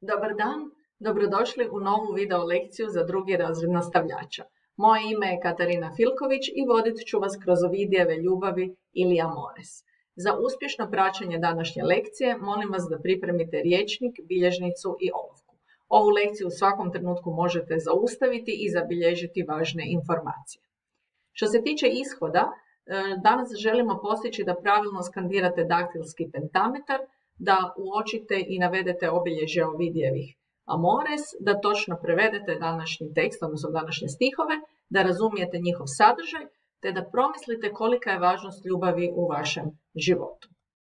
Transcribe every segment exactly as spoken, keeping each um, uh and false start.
Dobar dan, dobrodošli u novu video lekciju za drugi razred nastavljača. Moje ime je Katarina Filković i vodit ću vas kroz ovidijeve ljubavi ili amores. Za uspješno praćenje današnje lekcije molim vas da pripremite rječnik, bilježnicu i olovku. Ovu lekciju u svakom trenutku možete zaustaviti i zabilježiti važne informacije. Što se tiče ishoda, danas želimo postići da pravilno skandirate daktilski pentametar, da uočite i navedete obilježja ovidijevih amores, da točno prevedete današnji tekst, odnosno današnje stihove, da razumijete njihov sadržaj, te da promislite kolika je važnost ljubavi u vašem životu.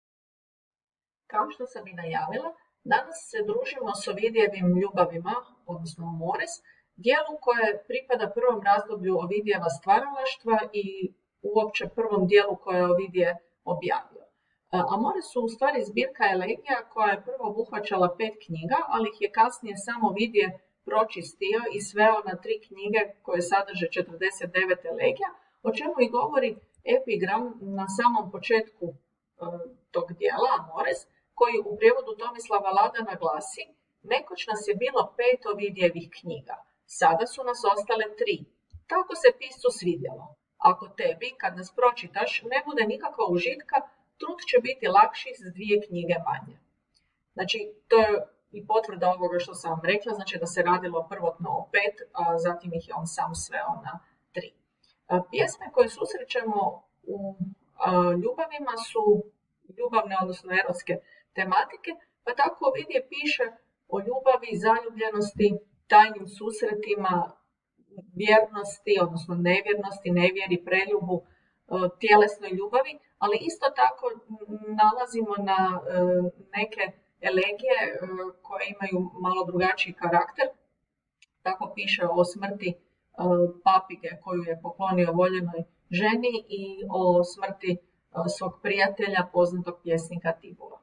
Kao što sam i najavila, danas se družimo s ovidijevim ljubavima, odnosno amores, dijelu koje pripada prvom razdoblju Ovidijeva stvaralaštva i uopće prvom dijelu koje je Ovidije objavio. Amores su u stvari zbirka elegija koja je prvo obuhvaćala pet knjiga, ali ih je kasnije samo Ovidije pročistio i sveo na tri knjige koje sadrže četrdeset devet elegija, o čemu i govori epigram na samom početku e, tog dijela, Amores, koji u prijevodu Tomislava Ladana glasi: nekoć nas je bilo pet Ovidijevih knjiga, sada su nas ostale tri. Tako se piscu svidjelo. Ako tebi, kad nas pročitaš, ne bude nikakva užitka, trud će biti lakši s dvije knjige manje. Znači, to je i potvrda ovoga što sam vam rekla, znači da se radilo prvotno o pet, a zatim ih je on sam sveo na tri. Pjesme koje susrećemo u ljubavima su ljubavne, odnosno erotske tematike, pa tako Ovidije piše o ljubavi, zaljubljenosti, tajnim susretima, vjernosti, odnosno nevjernosti, nevjeri, preljubu, tjelesnoj ljubavi, ali isto tako nalazimo na neke elegije koje imaju malo drugačiji karakter. Tako piše o smrti papige koju je poklonio voljenoj ženi i o smrti svog prijatelja, poznatog pjesnika Tibura.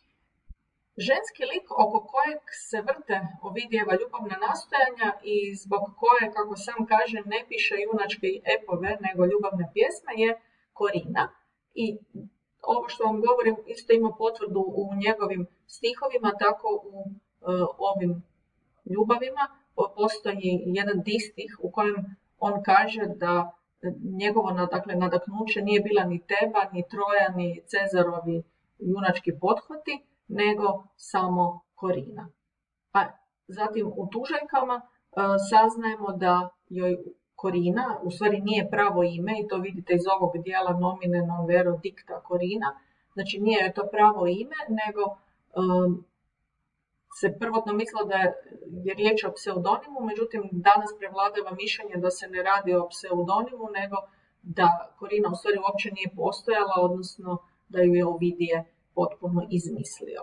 Ženski lik oko kojeg se vrte Ovidijeva ljubavna nastojanja i zbog koje, kako sam kaže, ne piše junačke epove, nego ljubavne pjesme, je Korina. I ovo što vam govorim isto ima potvrdu u njegovim stihovima, tako u e, ovim ljubavima postoji jedan distih u kojem on kaže da njegovo dakle, nadaknuće nije bila ni Teba, ni Troja, ni Cezarovi junački pothvati, nego samo Korina. A zatim u tužajkama e, saznajemo da joj Korina u stvari nije pravo ime, i to vidite iz ovog dijela nomine non vero dicta Korina, znači nije joj to pravo ime, nego um, se prvotno mislilo da je, je riječ o pseudonimu, međutim danas prevladava mišljenje da se ne radi o pseudonimu, nego da Korina u stvari uopće nije postojala, odnosno da ju je Ovidije potpuno izmislio.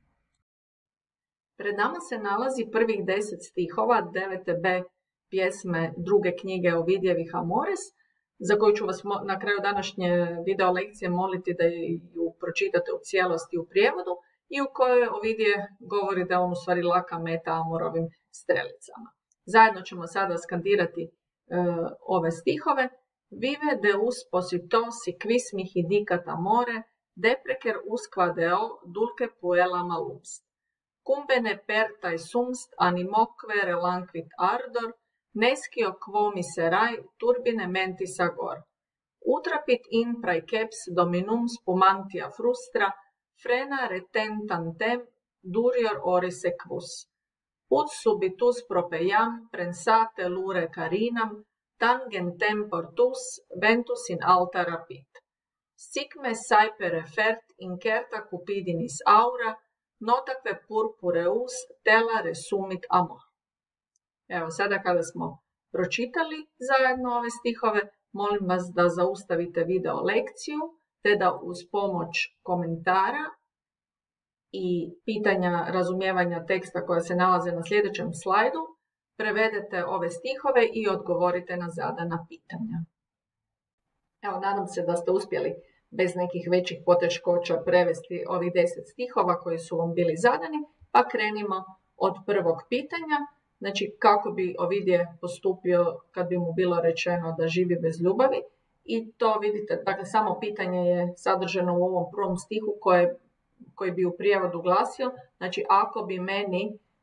Pred nama se nalazi prvih deset stihova devete be pjesme druge knjige Ovidijevih Amores, za koju ću vas na kraju današnje video lekcije moliti da ju pročitate u cijelosti u prijevodu i u kojoj Ovidije govori da on u stvari laka meta Amorovim strelicama. Zajedno ćemo sada skandirati e, ove stihove. Vive deus positosi quis mihi dicat amore, deprecer usqua deo dulce puella malumst. Cumbene pertae sumst animoque relanquit ardor, nescio quo miserai turbine mentis agor. Utrapit in praecaps dominum spumantia frustra, frena retentam tem durior oris equus. Ut subitus propeiam prensate lure carinam, tangen tempor tus ventus in alta rapit. Sic me saepe refert incerta cupidinis aura, notaque purpureus tela resumit amor. Evo, sada kada smo pročitali zajedno ove stihove, molim vas da zaustavite video lekciju, te da uz pomoć komentara i pitanja razumijevanja teksta koja se nalaze na sljedećem slajdu, prevedete ove stihove i odgovorite na zadana pitanja. Evo, nadam se da ste uspjeli bez nekih većih poteškoća prevesti ovih deset stihova koji su vam bili zadani, pa krenimo od prvog pitanja. Znači, kako bi Ovidije postupio kad bi mu bilo rečeno da živi bez ljubavi. I to vidite, dakle, samo pitanje je sadržano u ovom prvom stihu koje, koji bi u prijevodu glasio, znači, ako bi meni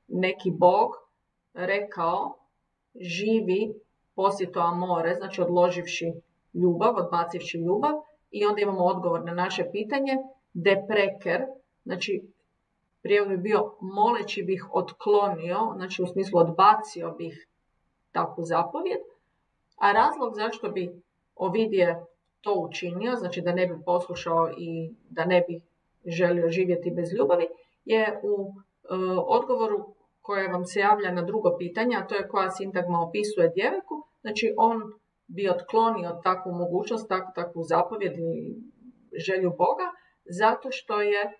neki bog rekao živi posito amore, znači odloživši ljubav, odbacivši ljubav, i onda imamo odgovor na naše pitanje, depreker, znači prijevod bi bio moleći bih otklonio, znači u smislu odbacio bih takvu zapovjed, a razlog zašto bi Ovidije to učinio, znači da ne bi poslušao i da ne bi želio živjeti bez ljubavi, je u e, odgovoru koje vam se javlja na drugo pitanje, a to je koja sintagma opisuje djevojku, znači on bi otklonio takvu mogućnost, takvu, takvu zapovjed i želju Boga, zato što je e,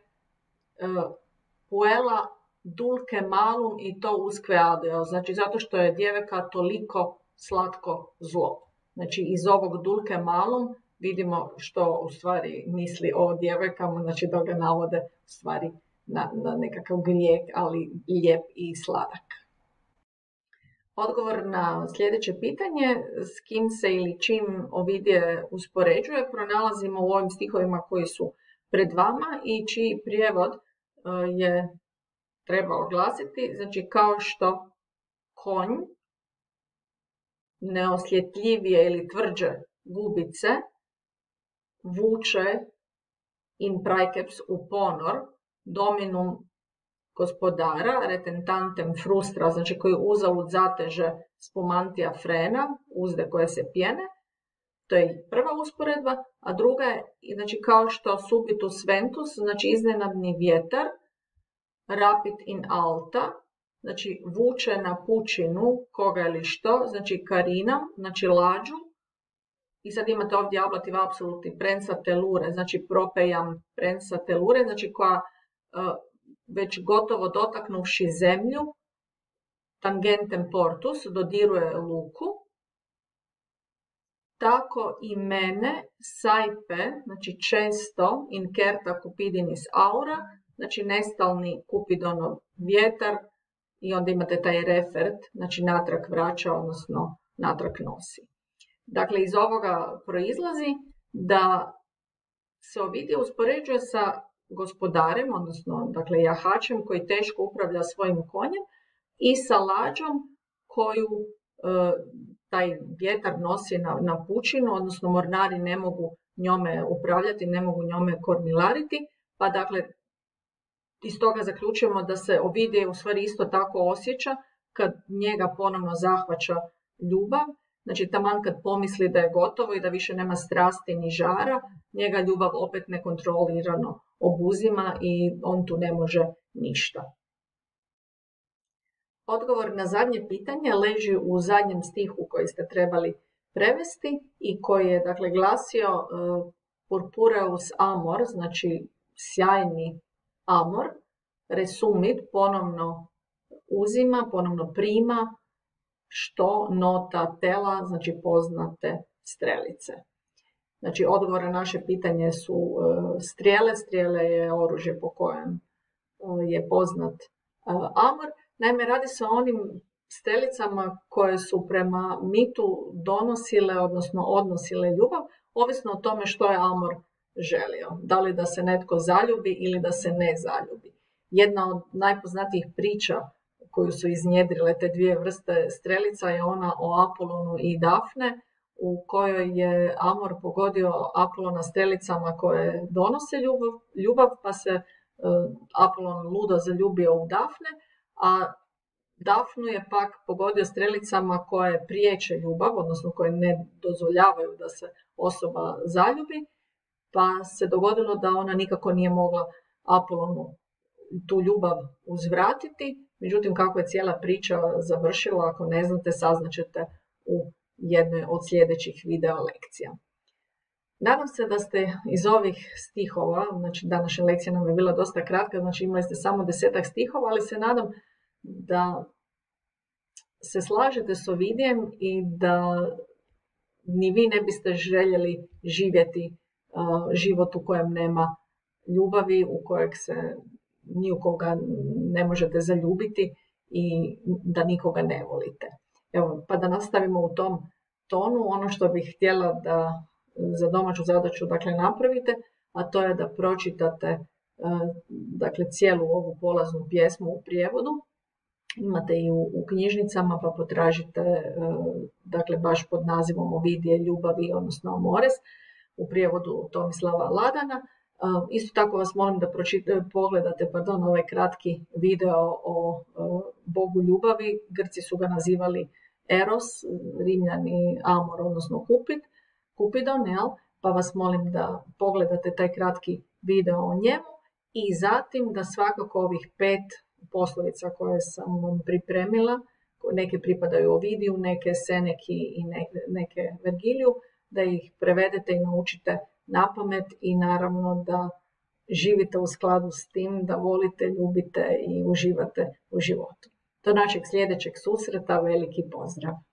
puela dulce malum i to usque adeo, znači zato što je djevojka toliko slatko zlo. Znači iz ovog dulce malum vidimo što u stvari misli o djevojkama, znači da ga navode u stvari na, na nekakav grijeh, ali lijep i sladak. Odgovor na sljedeće pitanje, s kim se ili čim Ovidije uspoređuje, pronalazimo u ovim stihovima koji su pred vama i čiji prijevod je trebao glasiti, znači kao što konj neosjetljivije ili tvrđe gubice vuče in praekeps u ponor dominum gospodara, retentantem frustra, znači koji uzalud zateže spumantija frena, uzde koje se pjene, to je prva usporedba, a druga je, znači kao što subitus ventus, znači iznenadni vjetar, rapid in alta, znači vuče na pučinu koga ili što, znači karinam, znači lađu, i sad imate ovdje ablativ apsolutni prensa telure, znači propejam prensa telure, znači koja već gotovo dotaknuvši zemlju, tangentem portus, dodiruje luku, tako i mene, sajpe, znači često, incerta cupidinis aura, znači nestalni Kupidonov vjetar, i onda imate taj refert, znači natrag vraća, odnosno natrag nosi. Dakle, iz ovoga proizlazi da se Ovidije uspoređuje sa gospodarem, odnosno dakle, jahačem koji teško upravlja svojim konjem i sa lađom koju e, taj vjetar nosi na, na pučinu, odnosno mornari ne mogu njome upravljati, ne mogu njome kormilariti, pa dakle iz toga zaključujemo da se Ovidije u stvari isto tako osjeća kad njega ponovno zahvaća ljubav, znači taman kad pomisli da je gotovo i da više nema strasti ni žara, njega ljubav opet nekontrolirano obuzima i on tu ne može ništa. Odgovor na zadnje pitanje leži u zadnjem stihu koji ste trebali prevesti i koji je dakle glasio uh, purpureus amor, znači sjajni amor, resumit, ponovno uzima, ponovno prima, što nota tela, znači poznate strelice. Znači odgovor na naše pitanje su uh, strijele, strijele je oružje po kojem uh, je poznat uh, amor. Naime, radi se o onim strelicama koje su prema mitu donosile, odnosno odnosile ljubav, ovisno o tome što je amor želio. Da li da se netko zaljubi ili da se ne zaljubi. Jedna od najpoznatijih priča koju su iznjedrile te dvije vrste strelica je ona o Apolonu i Dafne, u kojoj je Amor pogodio Apolona strelicama koje donose ljubav, ljubav pa se uh, Apolon ludo zaljubio u Dafne, a Dafnu je pak pogodio strelicama koje priječe ljubav, odnosno koje ne dozvoljavaju da se osoba zaljubi, pa se dogodilo da ona nikako nije mogla Apolonu tu ljubav uzvratiti. Međutim, kako je cijela priča završila, ako ne znate, saznaćete u jednoj od sljedećih video lekcija. Nadam se da ste iz ovih stihova, znači današnja lekcija nam je bila dosta kratka, znači imali ste samo desetak stihova, ali se nadam da se slažete s Ovidijem i da ni vi ne biste željeli živjeti uh, život u kojem nema ljubavi, u kojeg se ni u koga ne možete zaljubiti i da nikoga ne volite. Evo, pa da nastavimo u tom tonu, ono što bih htjela da za domaću zadaću dakle, napravite, a to je da pročitate uh, dakle, cijelu ovu polaznu pjesmu u prijevodu imate i u, u knjižnicama, pa potražite, dakle, baš pod nazivom Ovidije ljubavi, odnosno Amores, u prijevodu Tomislava Ladana. Isto tako vas molim da pročite, pogledate pardon, ovaj kratki video o, o Bogu ljubavi. Grci su ga nazivali Eros, Rimljani Amor, odnosno Kupid, Kupidon, jel? Pa vas molim da pogledate taj kratki video o njemu i zatim da svakako ovih pet poslovica koje sam vam pripremila, neke pripadaju Ovidiju, neke Seneki i neke, neke Vergiliju, da ih prevedete i naučite napamet i naravno da živite u skladu s tim, da volite, ljubite i uživate u životu. Do našeg sljedećeg susreta, veliki pozdrav!